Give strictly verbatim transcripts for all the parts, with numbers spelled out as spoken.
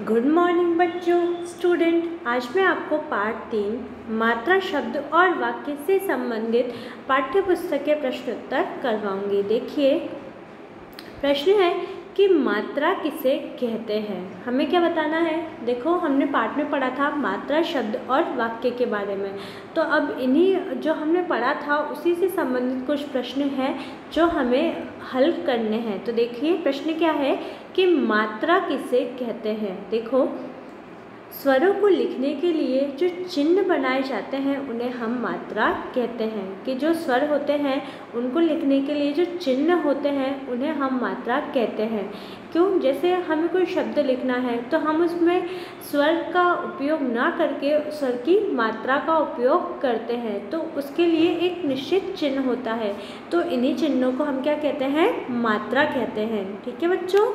Good morning बच्चों। Student, आज मैं आपको पार्ट तीन मात्रा, शब्द और वाक्य से संबंधित पाठ्य पुस्तक के प्रश्नोत्तर करवाऊंगी। देखिए, प्रश्न है कि मात्रा किसे कहते हैं। हमें क्या बताना है। देखो, हमने पाठ में पढ़ा था मात्रा, शब्द और वाक्य के बारे में। तो अब इन्हीं जो हमने पढ़ा था उसी से संबंधित कुछ प्रश्न हैं जो हमें हल करने हैं। तो देखिए, प्रश्न क्या है कि मात्रा किसे कहते हैं। देखो, स्वरों को लिखने के लिए जो चिन्ह बनाए जाते हैं उन्हें हम मात्रा कहते हैं। कि जो स्वर होते हैं उनको लिखने के लिए जो चिन्ह होते हैं उन्हें हम मात्रा कहते हैं। क्यों? जैसे हमें कोई शब्द लिखना है तो हम उसमें स्वर का उपयोग ना करके स्वर की मात्रा का उपयोग करते हैं, तो उसके लिए एक निश्चित चिन्ह होता है। तो इन्हीं चिन्हों को हम क्या कहते हैं? मात्रा कहते हैं। ठीक है बच्चों।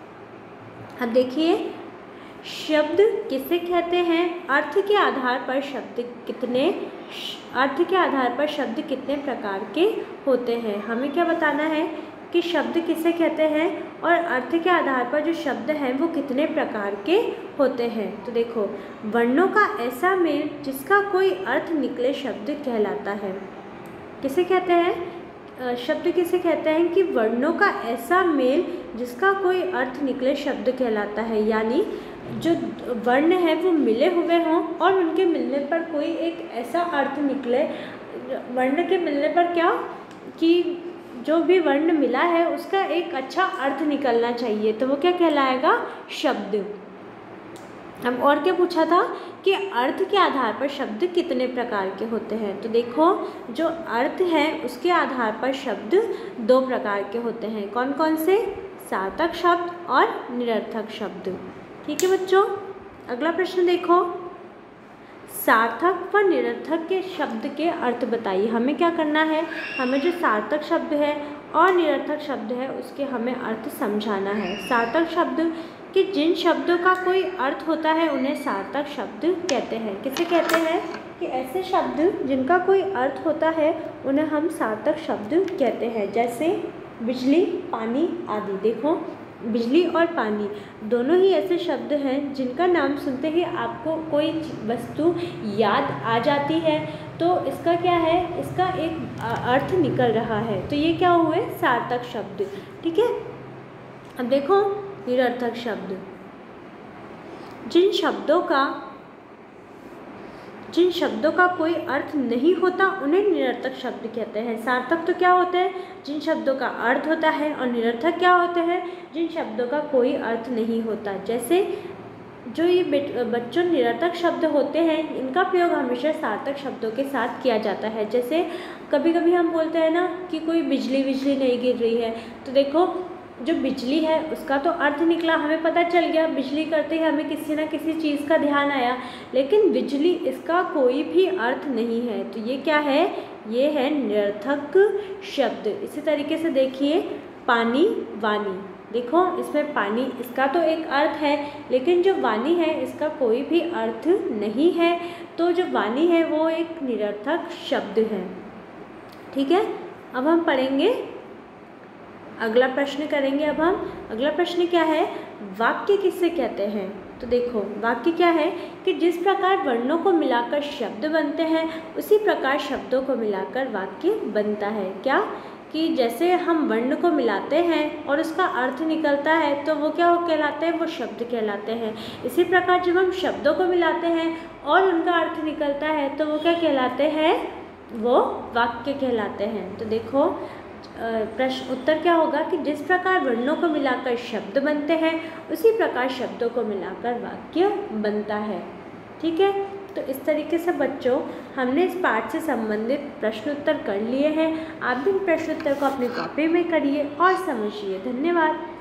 अब देखिए, शब्द किसे कहते हैं। अर्थ के आधार पर शब्द कितने अर्थ के आधार पर शब्द कितने प्रकार के होते हैं। हमें क्या बताना है कि शब्द किसे कहते हैं और अर्थ के आधार पर जो शब्द हैं वो कितने प्रकार के होते हैं। तो देखो, वर्णों का ऐसा मेल जिसका कोई अर्थ निकले शब्द कहलाता है। किसे कहते हैं? शब्द किसे कहते हैं कि वर्णों का ऐसा मेल जिसका कोई अर्थ निकले शब्द कहलाता है। यानी जो वर्ण है वो मिले हुए हों और उनके मिलने पर कोई एक ऐसा अर्थ निकले। वर्ण के मिलने पर क्या कि जो भी वर्ण मिला है उसका एक अच्छा अर्थ निकलना चाहिए, तो वो क्या कहलाएगा? शब्द। अब और क्या पूछा था कि अर्थ के आधार पर शब्द कितने प्रकार के होते हैं। तो देखो, जो अर्थ है उसके आधार पर शब्द दो प्रकार के होते हैं। कौन कौन से? सार्थक शब्द और निरर्थक शब्द। ठीक है बच्चों। अगला प्रश्न देखो, सार्थक व निरर्थक के शब्द के अर्थ बताइए। हमें क्या करना है? हमें जो सार्थक शब्द है और निरर्थक शब्द है उसके हमें अर्थ समझाना है। सार्थक शब्द कि जिन शब्दों का कोई अर्थ होता है उन्हें सार्थक शब्द कहते हैं। किसे कहते हैं? कि ऐसे शब्द जिनका कोई अर्थ होता है उन्हें हम सार्थक शब्द कहते हैं। जैसे बिजली, पानी आदि। देखो, बिजली और पानी दोनों ही ऐसे शब्द हैं जिनका नाम सुनते ही आपको कोई वस्तु याद आ जाती है, तो इसका क्या है? इसका एक अर्थ निकल रहा है। तो ये क्या हुए? सार्थक शब्द। ठीक है। अब देखो, निरर्थक शब्द। जिन शब्दों का जिन शब्दों का कोई अर्थ नहीं होता उन्हें निरर्थक शब्द कहते हैं। सार्थक तो क्या होते हैं? जिन शब्दों का अर्थ होता है, और निरर्थक क्या होते हैं? जिन शब्दों का कोई अर्थ नहीं होता। जैसे जो ये बच्चों निरर्थक शब्द होते हैं इनका प्रयोग हमेशा सार्थक शब्दों के साथ किया जाता है। जैसे कभी कभी हम बोलते हैं ना कि कोई बिजली बिजली नहीं गिर रही है, तो देखो, जो बिजली है उसका तो अर्थ निकला, हमें पता चल गया बिजली करते ही हमें किसी ना किसी चीज़ का ध्यान आया, लेकिन बिजली इसका कोई भी अर्थ नहीं है। तो ये क्या है? ये है निरर्थक शब्द। इसी तरीके से देखिए, पानी, वाणी। देखो, इसमें पानी इसका तो एक अर्थ है, लेकिन जो वाणी है इसका कोई भी अर्थ नहीं है। तो जो वाणी है वो एक निरर्थक शब्द है। ठीक है। अब हम पढ़ेंगे, अगला प्रश्न करेंगे। अब हम अगला प्रश्न क्या है? वाक्य किसे कहते हैं। तो देखो, वाक्य क्या है कि जिस प्रकार वर्णों को मिलाकर शब्द बनते हैं उसी प्रकार शब्दों को मिलाकर वाक्य बनता है। क्या? कि जैसे हम वर्ण को मिलाते हैं और उसका अर्थ निकलता है तो वो क्या हो कहलाते हैं? वो शब्द कहलाते हैं। इसी प्रकार जब हम शब्दों को मिलाते हैं और उनका अर्थ निकलता है तो वो क्या कहलाते हैं? वो वाक्य कहलाते हैं। तो देखो, प्रश्न उत्तर क्या होगा कि जिस प्रकार वर्णों को मिलाकर शब्द बनते हैं उसी प्रकार शब्दों को मिलाकर वाक्य बनता है। ठीक है। तो इस तरीके से बच्चों हमने इस पाठ से संबंधित प्रश्न उत्तर कर लिए हैं। आप भी इन प्रश्न उत्तर को अपनी कॉपी में करिए और समझिए। धन्यवाद।